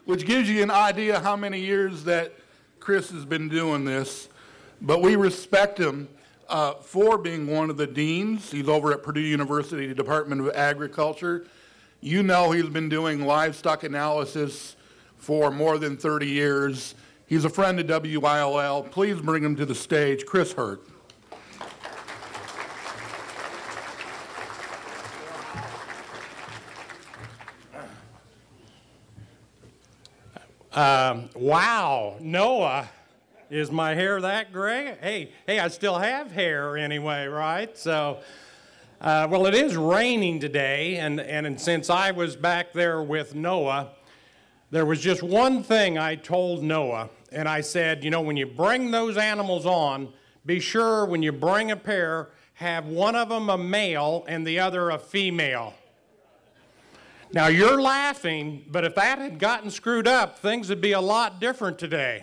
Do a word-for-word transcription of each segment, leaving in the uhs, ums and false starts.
which gives you an idea how many years that Chris has been doing this. But we respect him uh, for being one of the deans. He's over at Purdue University Department of Agriculture. You know he's been doing livestock analysis for more than thirty years. He's a friend of W I L L. Please bring him to the stage, Chris Hurt. Um, wow, Noah, is my hair that gray? Hey, hey, I still have hair anyway, right? So, uh, well, it is raining today, and, and since I was back there with Noah, there was just one thing I told Noah, and I said, you know, when you bring those animals on, be sure when you bring a pair, have one of them a male and the other a female. Now, you're laughing, but if that had gotten screwed up, things would be a lot different today.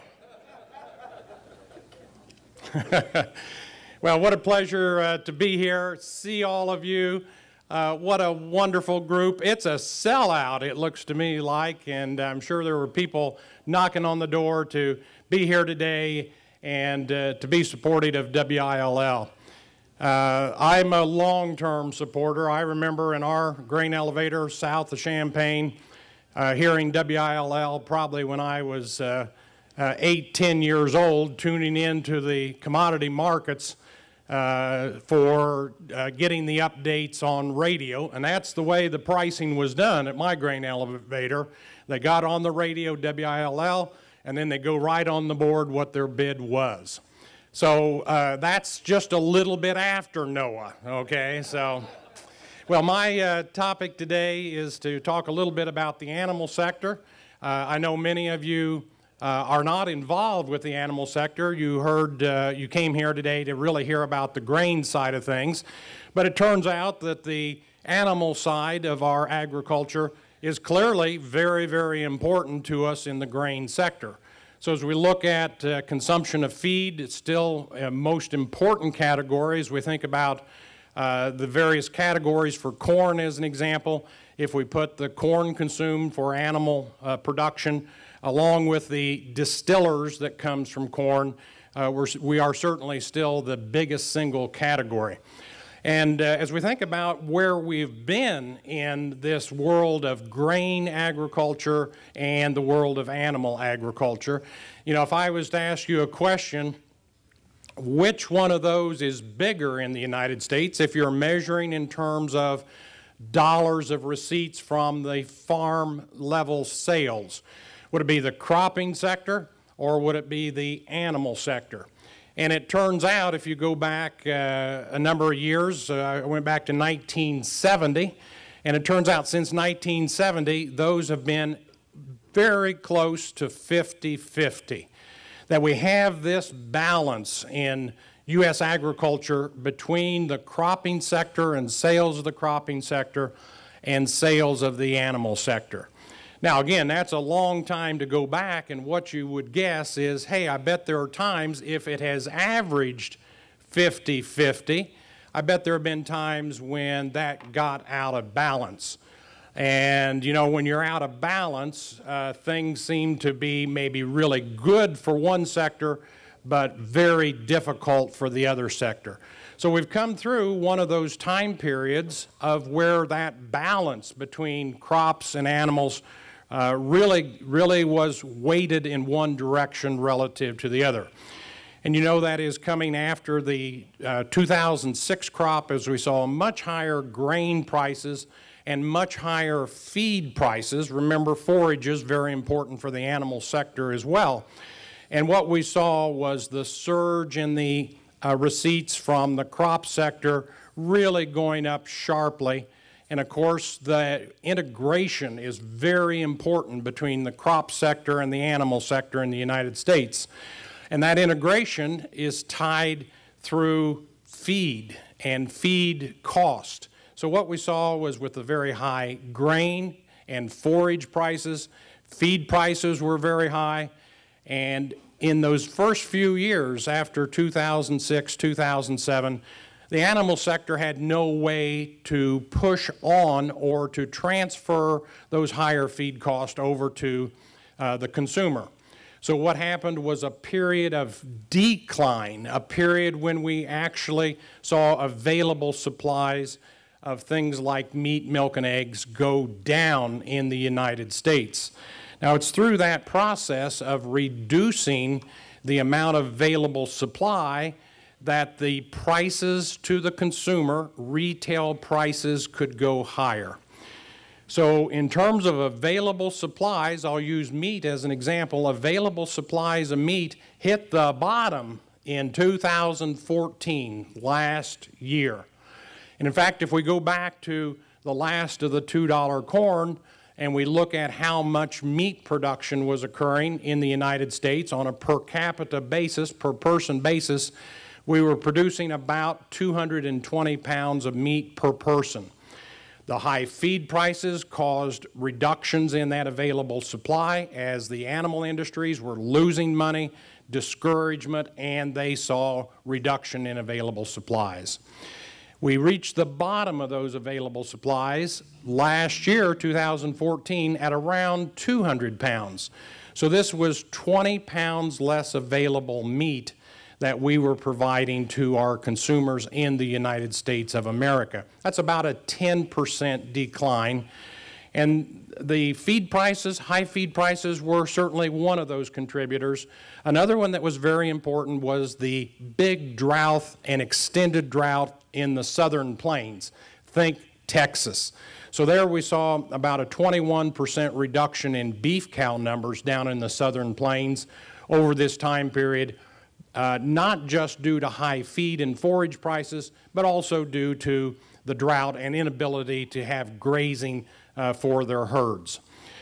Well, what a pleasure uh, to be here, see all of you. Uh, what a wonderful group. It's a sellout, it looks to me like, and I'm sure there were people knocking on the door to be here today and uh, to be supportive of W I L L. Uh, I'm a long-term supporter. I remember in our grain elevator south of Champaign uh, hearing W I L L probably when I was uh, uh, eight, ten years old, tuning into the commodity markets uh, for uh, getting the updates on radio, and that's the way the pricing was done at my grain elevator. They got on the radio, W I L L, and then they go right on the board what their bid was. So uh, that's just a little bit after Noah, okay? So, well, my uh, topic today is to talk a little bit about the animal sector. Uh, I know many of you uh, are not involved with the animal sector. You heard, uh, you came here today to really hear about the grain side of things, but it turns out that the animal side of our agriculture is clearly very, very important to us in the grain sector. So as we look at uh, consumption of feed, it's still a most important category as we think about uh, the various categories for corn as an example. If we put the corn consumed for animal uh, production along with the distillers that comes from corn, uh, we're, we are certainly still the biggest single category. And uh, as we think about where we've been in this world of grain agriculture and the world of animal agriculture, you know, if I was to ask you a question, which one of those is bigger in the United States if you're measuring in terms of dollars of receipts from the farm level sales? Would it be the cropping sector or would it be the animal sector? And it turns out, if you go back uh, a number of years, uh, I went back to nineteen seventy, and it turns out since nineteen seventy, those have been very close to fifty fifty. That we have this balance in U S agriculture between the cropping sector and sales of the cropping sector and sales of the animal sector. Now, again, that's a long time to go back, and what you would guess is, hey, I bet there are times if it has averaged fifty fifty, I bet there have been times when that got out of balance. And, you know, when you're out of balance, uh, things seem to be maybe really good for one sector, but very difficult for the other sector. So we've come through one of those time periods of where that balance between crops and animals Uh, really, really was weighted in one direction relative to the other. And you know that is coming after the uh, two thousand six crop, as we saw much higher grain prices and much higher feed prices. Remember, forage is very important for the animal sector as well. And what we saw was the surge in the uh, receipts from the crop sector really going up sharply. And of course, the integration is very important between the crop sector and the animal sector in the United States. And that integration is tied through feed and feed cost. So what we saw was with the very high grain and forage prices, feed prices were very high. And in those first few years after two thousand six, two thousand seven, the animal sector had no way to push on or to transfer those higher feed costs over to uh, the consumer. So what happened was a period of decline, a period when we actually saw available supplies of things like meat, milk, and eggs go down in the United States. Now, it's through that process of reducing the amount of available supply that the prices to the consumer, retail prices, could go higher. So in terms of available supplies, I'll use meat as an example. Available supplies of meat hit the bottom in two thousand fourteen, last year. And in fact, if we go back to the last of the two dollar corn and we look at how much meat production was occurring in the United States on a per capita basis, per person basis, we were producing about two hundred twenty pounds of meat per person. The high feed prices caused reductions in that available supply as the animal industries were losing money, discouragement, and they saw reduction in available supplies. We reached the bottom of those available supplies last year, two thousand fourteen, at around two hundred pounds. So this was twenty pounds less available meat that we were providing to our consumers in the United States of America. That's about a ten percent decline. And the feed prices, high feed prices, were certainly one of those contributors. Another one that was very important was the big drought and extended drought in the southern plains. Think Texas. So there we saw about a twenty-one percent reduction in beef cow numbers down in the southern plains over this time period. Uh, not just due to high feed and forage prices, but also due to the drought and inability to have grazing uh, for their herds.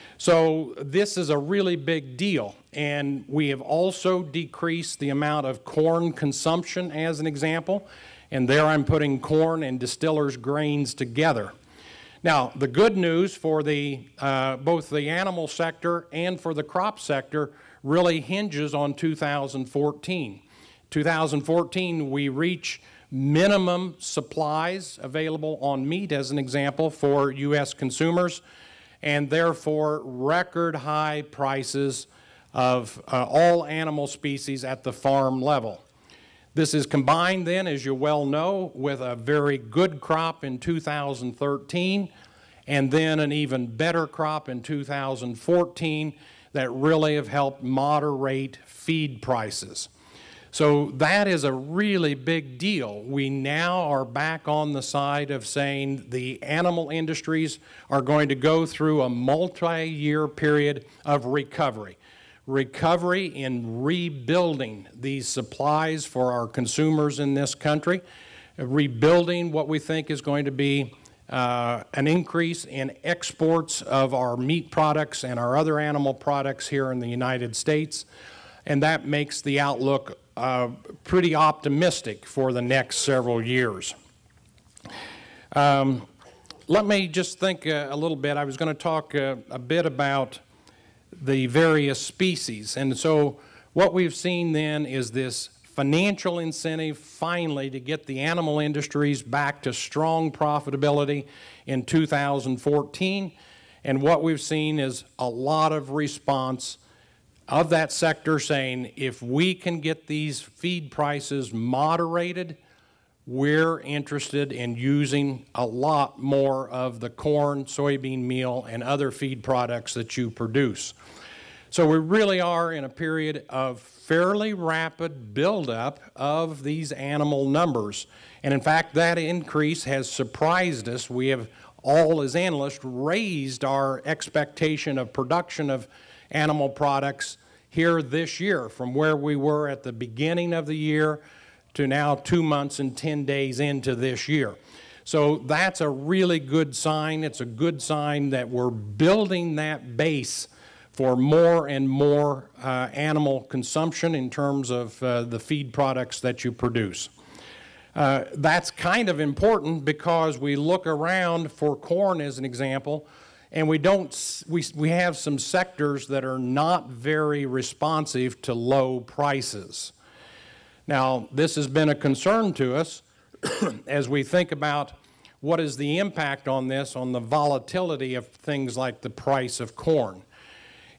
So this is a really big deal, and we have also decreased the amount of corn consumption as an example, and there I'm putting corn and distillers' grains together. Now, the good news for the, uh, both the animal sector and for the crop sector really hinges on two thousand fourteen. two thousand fourteen, we reach minimum supplies available on meat, as an example, for U S consumers, and therefore record high prices of uh, all animal species at the farm level. This is combined then, as you well know, with a very good crop in two thousand thirteen, and then an even better crop in two thousand fourteen that really have helped moderate feed prices. So that is a really big deal. We now are back on the side of saying the animal industries are going to go through a multi-year period of recovery. Recovery in rebuilding these supplies for our consumers in this country, rebuilding what we think is going to be uh, an increase in exports of our meat products and our other animal products here in the United States, and that makes the outlook uh, pretty optimistic for the next several years. Um, let me just think uh, a little bit. I was going to talk uh, a bit about the various species, and so what we've seen then is this financial incentive finally to get the animal industries back to strong profitability in two thousand fourteen, and what we've seen is a lot of response of that sector saying if we can get these feed prices moderated, we're interested in using a lot more of the corn, soybean meal, and other feed products that you produce. So we really are in a period of fairly rapid buildup of these animal numbers. And in fact, that increase has surprised us. We have all, as analysts, raised our expectation of production of animal products here this year from where we were at the beginning of the year to now two months and ten days into this year. So that's a really good sign. It's a good sign that we're building that base for more and more uh, animal consumption in terms of uh, the feed products that you produce. Uh, that's kind of important because we look around for corn as an example, and we don't, we, we have some sectors that are not very responsive to low prices. Now, this has been a concern to us as we think about what is the impact on this on the volatility of things like the price of corn.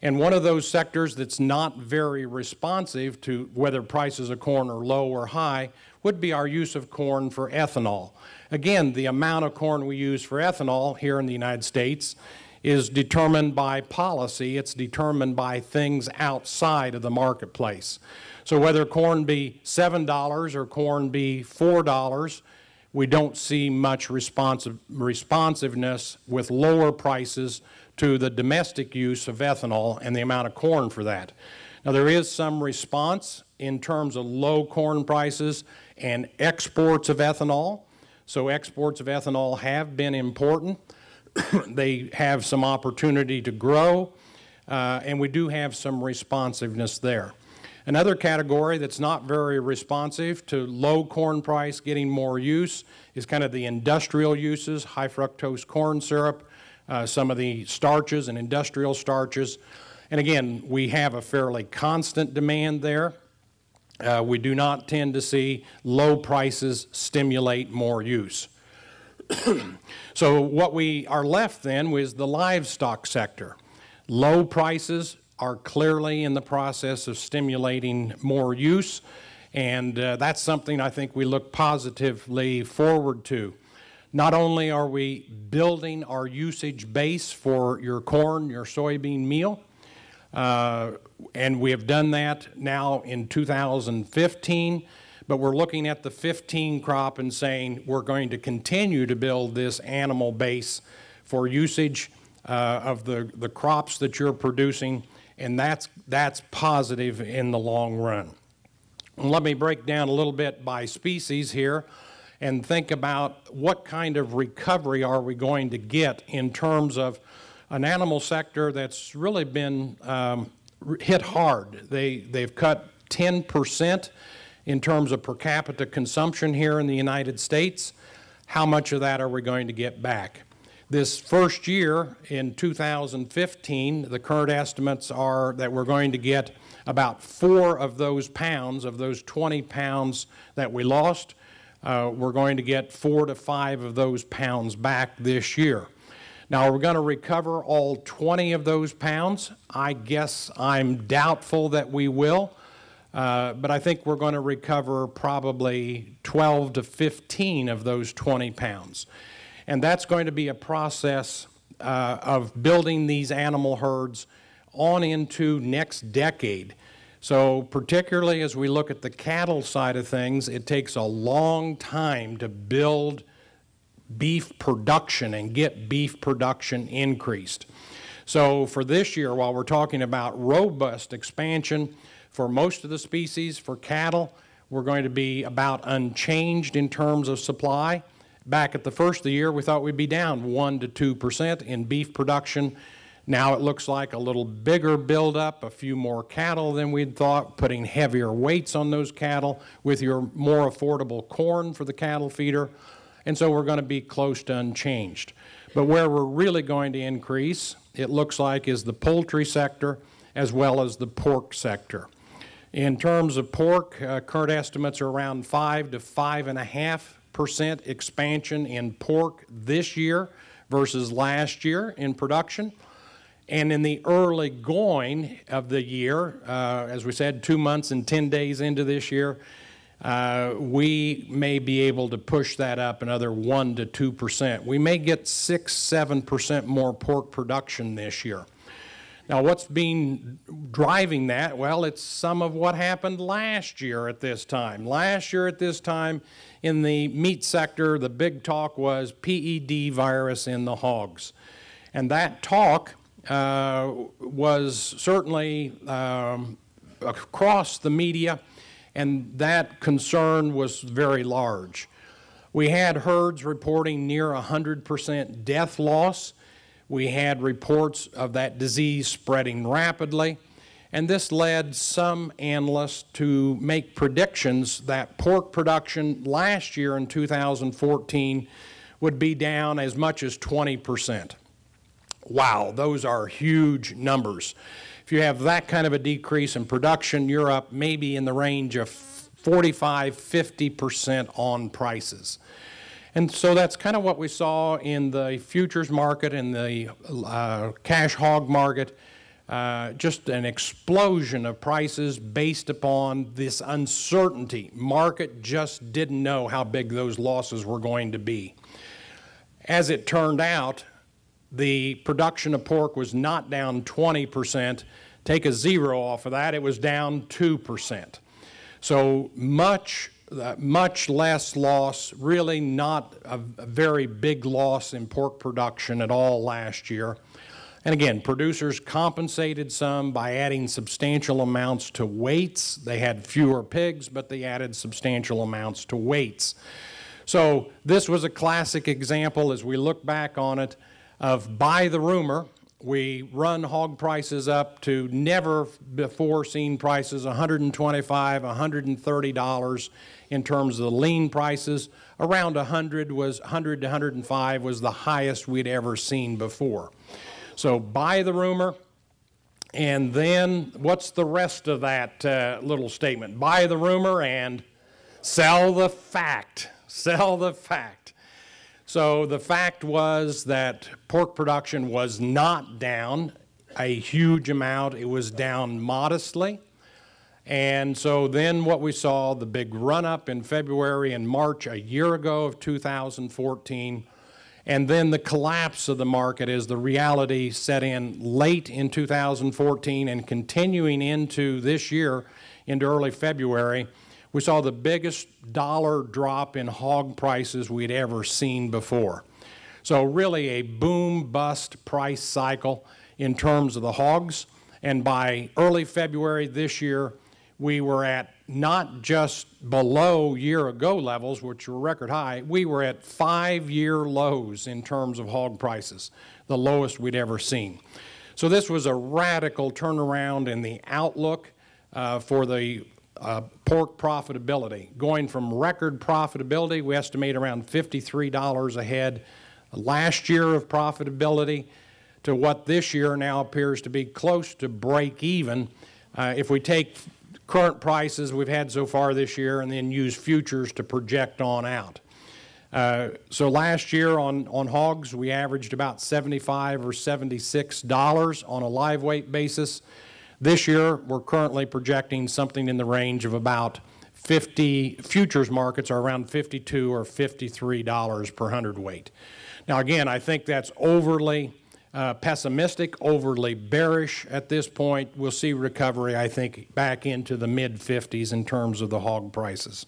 And one of those sectors that's not very responsive to whether prices of corn are low or high would be our use of corn for ethanol. Again, the amount of corn we use for ethanol here in the United States is determined by policy. It's determined by things outside of the marketplace. So whether corn be seven dollars or corn be four dollars, we don't see much responsive, responsiveness with lower prices to the domestic use of ethanol and the amount of corn for that. Now, there is some response in terms of low corn prices and exports of ethanol. So exports of ethanol have been important. They have some opportunity to grow, uh, and we do have some responsiveness there. Another category that's not very responsive to low corn price getting more use is kind of the industrial uses, high fructose corn syrup, uh, some of the starches and industrial starches. And again, we have a fairly constant demand there. Uh, we do not tend to see low prices stimulate more use. So what we are left then with the livestock sector. Low prices are clearly in the process of stimulating more use, and uh, that's something I think we look positively forward to. Not only are we building our usage base for your corn, your soybean meal, uh, and we have done that now in two thousand fifteen, but we're looking at the fifteen crop and saying we're going to continue to build this animal base for usage uh, of the, the crops that you're producing, and that's, that's positive in the long run. And let me break down a little bit by species here and think about what kind of recovery are we going to get in terms of an animal sector that's really been um, hit hard. They, they've cut ten percent in terms of per capita consumption here in the United States. How much of that are we going to get back? This first year, in two thousand fifteen, the current estimates are that we're going to get about four of those pounds, of those twenty pounds that we lost, uh, we're going to get four to five of those pounds back this year. Now, are we going to recover all twenty of those pounds? I guess I'm doubtful that we will. Uh, but I think we're going to recover probably twelve to fifteen of those twenty pounds. And that's going to be a process uh, of building these animal herds on into next decade. So particularly as we look at the cattle side of things, it takes a long time to build beef production and get beef production increased. So for this year, while we're talking about robust expansion, for most of the species, for cattle, we're going to be about unchanged in terms of supply. Back at the first of the year, we thought we'd be down one to two percent in beef production. Now it looks like a little bigger buildup, a few more cattle than we'd thought, putting heavier weights on those cattle with your more affordable corn for the cattle feeder. And so we're going to be close to unchanged. But where we're really going to increase, it looks like, is the poultry sector as well as the pork sector. In terms of pork, uh, current estimates are around five to five and a half percent expansion in pork this year versus last year in production. And in the early going of the year, uh, as we said, two months and ten days into this year, uh, we may be able to push that up another one to two percent. We may get six, seven percent more pork production this year. Now, what's been driving that? Well, it's some of what happened last year at this time. Last year at this time in the meat sector, the big talk was P E D virus in the hogs. And that talk uh, was certainly um, across the media, and that concern was very large. We had herds reporting near one hundred percent death loss. We had reports of that disease spreading rapidly, and this led some analysts to make predictions that pork production last year in two thousand fourteen would be down as much as twenty percent. Wow, those are huge numbers. If you have that kind of a decrease in production, you're up maybe in the range of forty-five, fifty percent on prices. And so that's kind of what we saw in the futures market and the uh, cash hog market. uh, just an explosion of prices based upon this uncertainty. Market just didn't know how big those losses were going to be. As it turned out, the production of pork was not down twenty percent. Take a zero off of that, it was down two percent. So much, uh, much less loss, really not a, a very big loss in pork production at all last year. And again, producers compensated some by adding substantial amounts to weights. They had fewer pigs, but they added substantial amounts to weights. So this was a classic example, as we look back on it, of buy the rumor. We run hog prices up to never before seen prices, one hundred twenty-five dollars, one hundred thirty dollars in terms of the lean prices. Around one hundred was one hundred to one hundred five was the highest we'd ever seen before. So buy the rumor, and then what's the rest of that uh, little statement? Buy the rumor and sell the fact. Sell the fact. So the fact was that pork production was not down a huge amount. It was down modestly. And so then what we saw, the big run-up in February and March a year ago of two thousand fourteen, and then the collapse of the market as the reality set in late in two thousand fourteen and continuing into this year, into early February. We saw the biggest dollar drop in hog prices we'd ever seen before. So really a boom-bust price cycle in terms of the hogs. And by early February this year, we were at not just below year-ago levels, which were record high, we were at five-year lows in terms of hog prices, the lowest we'd ever seen. So this was a radical turnaround in the outlook uh, for the Uh, pork profitability, going from record profitability, we estimate around fifty-three dollars a head last year of profitability, to what this year now appears to be close to break even. Uh, if we take current prices we've had so far this year and then use futures to project on out. Uh, so last year on, on hogs, we averaged about seventy-five or seventy-six dollars on a live weight basis. This year, we're currently projecting something in the range of about fifty, futures markets are around fifty-two or fifty-three dollars per hundredweight. Now again, I think that's overly uh, pessimistic, overly bearish at this point. We'll see recovery, I think, back into the mid fifties in terms of the hog prices.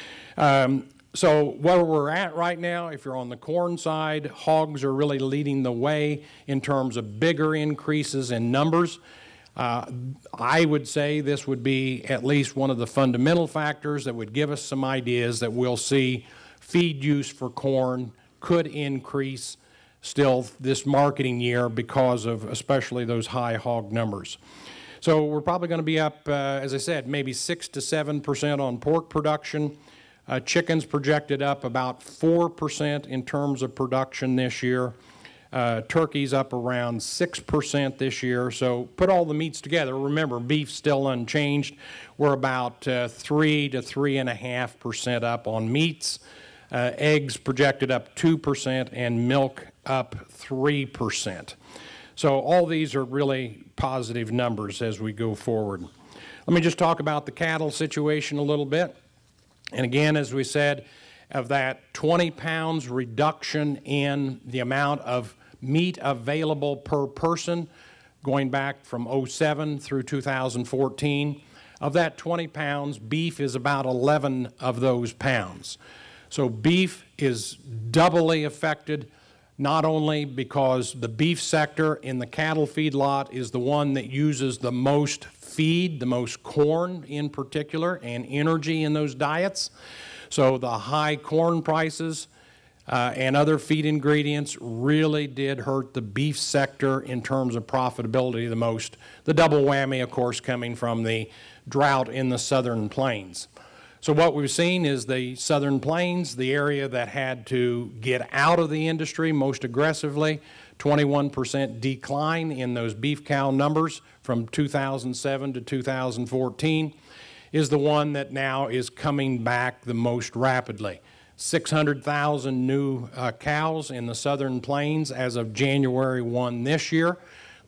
Um, so where we're at right now, if you're on the corn side, hogs are really leading the way in terms of bigger increases in numbers. Uh, I would say this would be at least one of the fundamental factors that would give us some ideas that we'll see feed use for corn could increase still this marketing year because of especially those high hog numbers. So we're probably going to be up, uh, as I said, maybe six to seven percent on pork production. Uh, chickens projected up about four percent in terms of production this year. Uh, turkey's up around six percent this year. So put all the meats together. Remember, beef's still unchanged. We're about uh, three to three and a half percent up on meats. Uh, eggs projected up two percent and milk up three percent. So all these are really positive numbers as we go forward. Let me just talk about the cattle situation a little bit. And again, as we said, of that twenty pounds reduction in the amount of meat available per person going back from oh seven through two thousand fourteen. Of that twenty pounds, beef is about eleven of those pounds. So beef is doubly affected, not only because the beef sector in the cattle feedlot is the one that uses the most feed, the most corn in particular, and energy in those diets. So the high corn prices Uh, and other feed ingredients really did hurt the beef sector in terms of profitability the most. The double whammy, of course, coming from the drought in the southern plains. So what we've seen is the southern plains, the area that had to get out of the industry most aggressively, twenty-one percent decline in those beef cow numbers from two thousand seven to two thousand fourteen, is the one that now is coming back the most rapidly. six hundred thousand new uh, cows in the southern plains as of January first this year.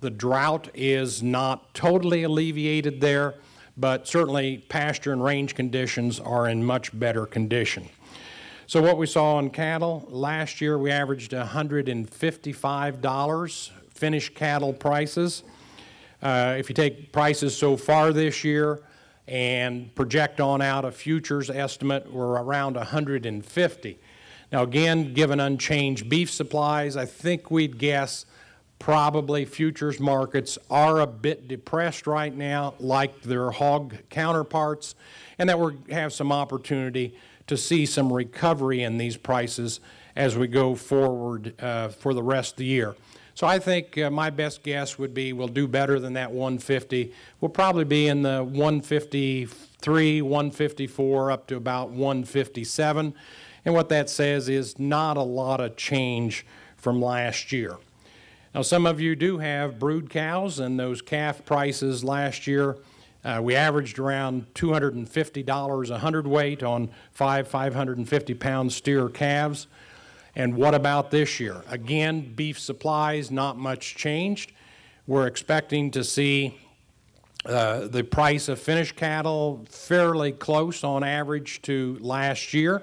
The drought is not totally alleviated there, but certainly pasture and range conditions are in much better condition. So what we saw in cattle, last year we averaged one hundred fifty-five dollars finished cattle prices. Uh, if you take prices so far this year and project on out a futures estimate, we're around one hundred fifty. Now again, given unchanged beef supplies, I think we'd guess probably futures markets are a bit depressed right now, like their hog counterparts, and that we have some opportunity to see some recovery in these prices as we go forward uh, for the rest of the year. So I think uh, my best guess would be we'll do better than that one fifty. We'll probably be in the one fifty-three, one fifty-four, up to about one fifty-seven. And what that says is not a lot of change from last year. Now, some of you do have brood cows, and those calf prices last year, uh, we averaged around two hundred fifty dollars a hundredweight on five five hundred fifty pound steer calves. And what about this year? Again, beef supplies, not much changed. We're expecting to see uh, the price of finished cattle fairly close on average to last year.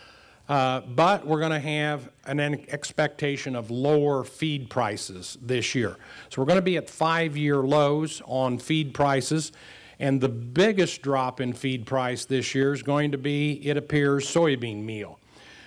Uh, but we're going to have an expectation of lower feed prices this year. So we're going to be at five-year lows on feed prices, and the biggest drop in feed price this year is going to be, it appears, soybean meal.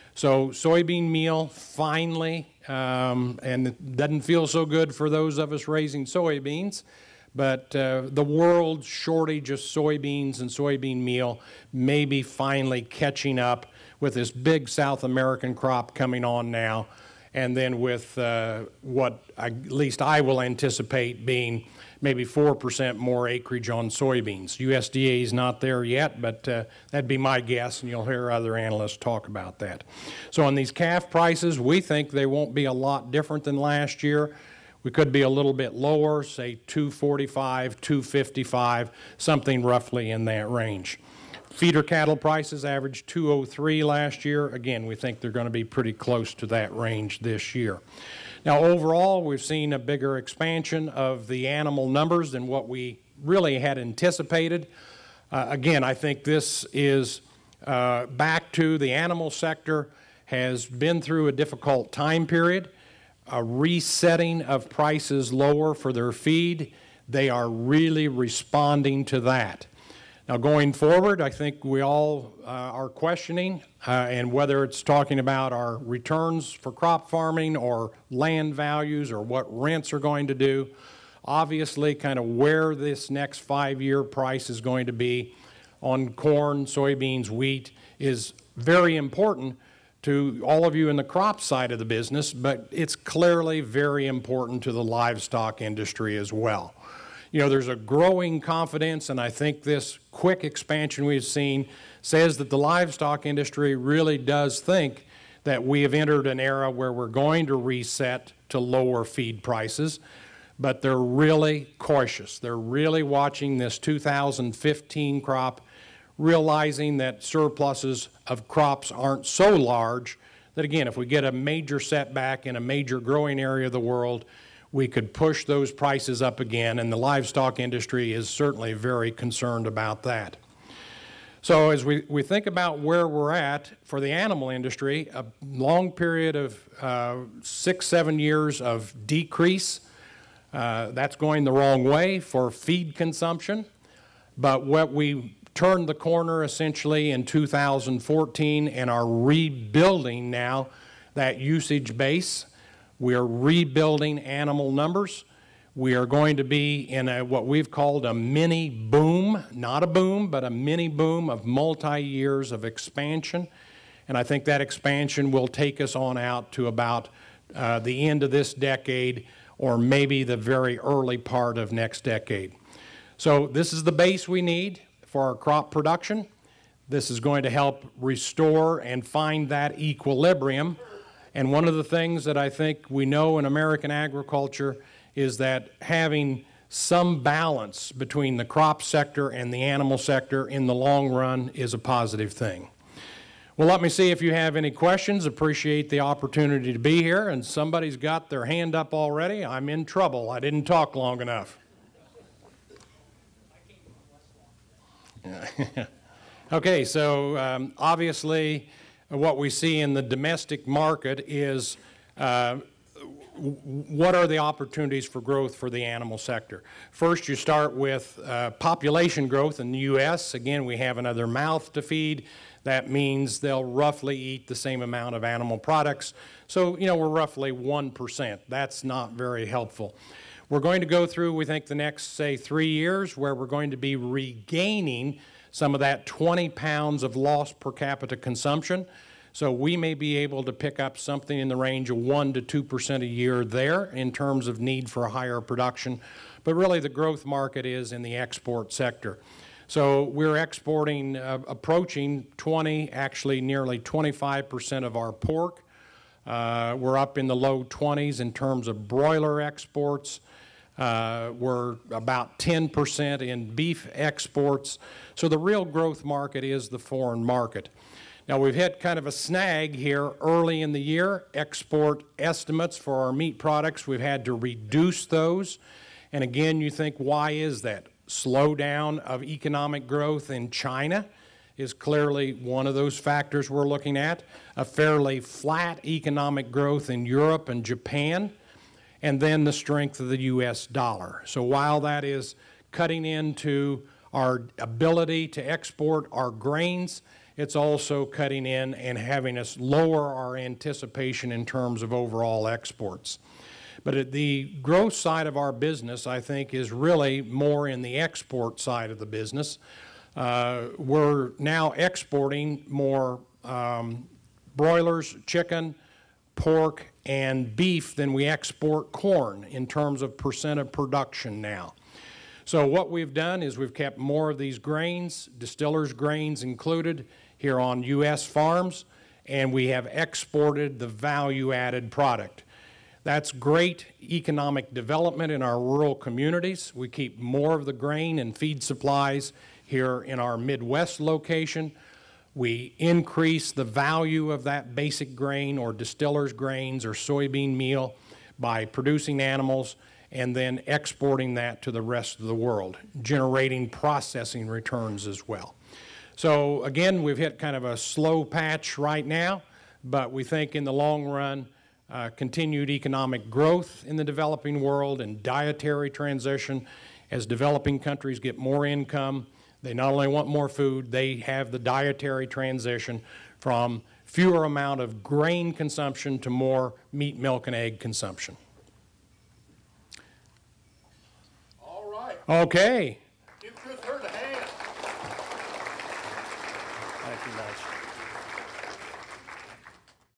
So soybean meal finally, um, and it doesn't feel so good for those of us raising soybeans, but uh, the world's shortage of soybeans and soybean meal may be finally catching up with this big South American crop coming on now, and then with uh, what I, at least I will anticipate being maybe four percent more acreage on soybeans. U S D A is not there yet, but uh, that'd be my guess, and you'll hear other analysts talk about that. So on these calf prices, we think they won't be a lot different than last year. We could be a little bit lower, say two forty-five, two fifty-five, something roughly in that range. Feeder cattle prices averaged two oh three last year. Again, we think they're going to be pretty close to that range this year. Now, overall, we've seen a bigger expansion of the animal numbers than what we really had anticipated. Uh, again, I think this is uh, back to the animal sector has been through a difficult time period, a resetting of prices lower for their feed. They are really responding to that. Now, going forward, I think we all uh, are questioning, uh, and whether it's talking about our returns for crop farming or land values or what rents are going to do, obviously kind of where this next five-year price is going to be on corn, soybeans, wheat is very important to all of you in the crop side of the business, but it's clearly very important to the livestock industry as well. You know, there's a growing confidence, and I think this quick expansion we've seen says that the livestock industry really does think that we have entered an era where we're going to reset to lower feed prices, but they're really cautious. They're really watching this two thousand fifteen crop, realizing that surpluses of crops aren't so large that, again, if we get a major setback in a major growing area of the world, we could push those prices up again, and the livestock industry is certainly very concerned about that. So as we, we think about where we're at for the animal industry, a long period of uh, six, seven years of decrease, uh, that's going the wrong way for feed consumption. But what we turned the corner essentially in two thousand fourteen and are rebuilding now that usage base. We are rebuilding animal numbers. We are going to be in a, what we've called a mini boom, not a boom, but a mini boom of multi-years of expansion. And I think that expansion will take us on out to about uh, the end of this decade or maybe the very early part of next decade. So this is the base we need for our crop production. This is going to help restore and find that equilibrium. And one of the things that I think we know in American agriculture is that having some balance between the crop sector and the animal sector in the long run is a positive thing. Well, let me see if you have any questions. Appreciate the opportunity to be here. And somebody's got their hand up already. I'm in trouble. I didn't talk long enough. Okay, so um, obviously what we see in the domestic market is uh, what are the opportunities for growth for the animal sector? First, you start with uh, population growth in the U S Again, we have another mouth to feed. That means they'll roughly eat the same amount of animal products. So, you know, we're roughly one percent. That's not very helpful. We're going to go through, we think, the next, say, three years where we're going to be regaining some of that twenty pounds of lost per capita consumption. So we may be able to pick up something in the range of one to two percent a year there in terms of need for higher production. But really the growth market is in the export sector. So we're exporting, uh, approaching twenty, actually nearly twenty-five percent of our pork. Uh, we're up in the low twenties in terms of broiler exports. Uh, we're about ten percent in beef exports. So the real growth market is the foreign market. Now, we've hit kind of a snag here early in the year. Export estimates for our meat products, we've had to reduce those. And again, you think, why is that? Slowdown of economic growth in China is clearly one of those factors we're looking at. A fairly flat economic growth in Europe and Japan, and then the strength of the U S dollar. So while that is cutting into our ability to export our grains, it's also cutting in and having us lower our anticipation in terms of overall exports. But at the growth side of our business, I think, is really more in the export side of the business. Uh, we're now exporting more um, broilers, chicken, pork, and beef than we export corn in terms of percent of production now. So what we've done is we've kept more of these grains, distillers' grains included, here on U S farms, and we have exported the value-added product. That's great economic development in our rural communities. We keep more of the grain and feed supplies here in our Midwest location. We increase the value of that basic grain or distiller's grains or soybean meal by producing animals and then exporting that to the rest of the world, generating processing returns as well. So again, we've hit kind of a slow patch right now, but we think in the long run, uh, continued economic growth in the developing world and dietary transition as developing countries get more income. They not only want more food, they have the dietary transition from fewer amount of grain consumption to more meat, milk, and egg consumption. All right. Okay. Give Chris Hurd a hand. Thank you much.